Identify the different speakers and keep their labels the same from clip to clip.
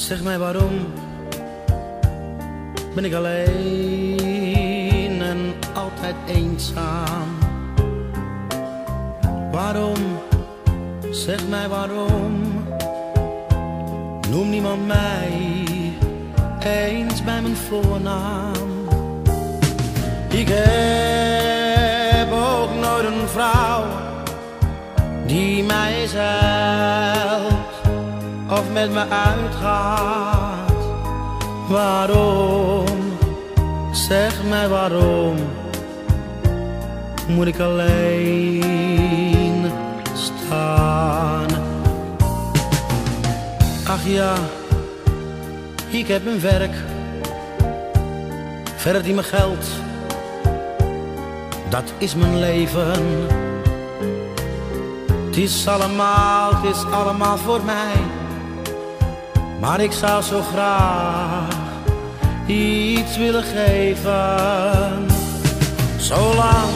Speaker 1: Zeg mij waarom ben ik alleen en altijd eenzaam? Waarom, zeg mij waarom, noem niemand mij eens bij mijn voornaam? Ik heb ook nooit een vrouw die mij helpt of met me uitgaat. Waarom, zeg mij waarom, moet ik alleen staan? Ach ja, ik heb een werk, verdient me geld, dat is mijn leven. Het is allemaal voor mij, maar ik zou zo graag iets willen geven. Zolang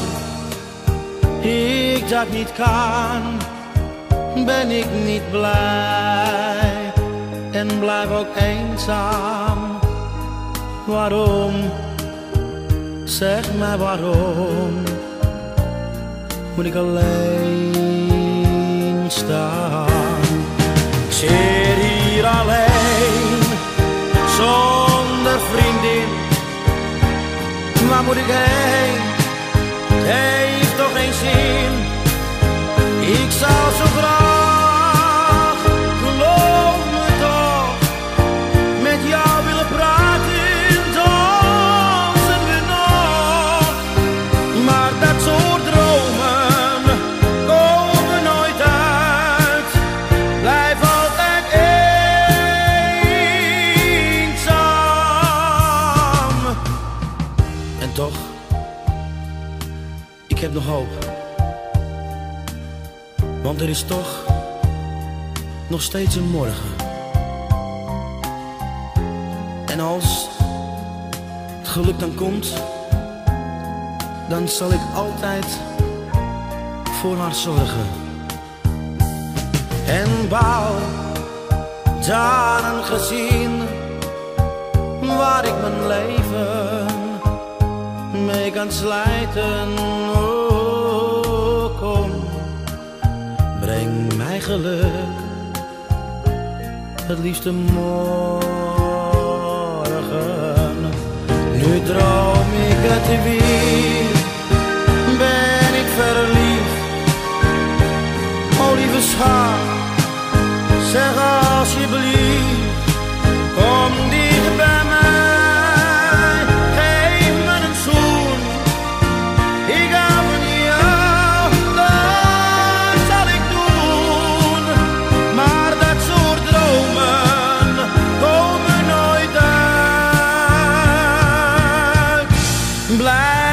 Speaker 1: ik dat niet kan, ben ik niet blij en blijf ook eenzaam. Waarom, zeg mij waarom, moet ik alleen staan? Ik zit hier alleen, zonder vriendin. Waar moet ik heen? Het heeft toch geen zin. Ik zou zo graag, geloof me toch, met jou willen praten, dansen we nog. Maar dat soort dromen komen nooit uit, blijf altijd eenzaam. En toch, ik heb nog hoop, want er is toch nog steeds een morgen. En als het geluk dan komt, dan zal ik altijd voor haar zorgen. En bouw daar een gezin waar ik mijn leven mee kan slijten. Oh, kom, breng mij geluk, het liefste morgen. Nu droom ik het weer, ben ik verliefd. Oh lieve schat, zeg alsjeblieft, kom dicht bij mij, geef me een zoen. Ik hou van jou, dat zal ik doen. Maar dat soort dromen komen nooit uit. Blijf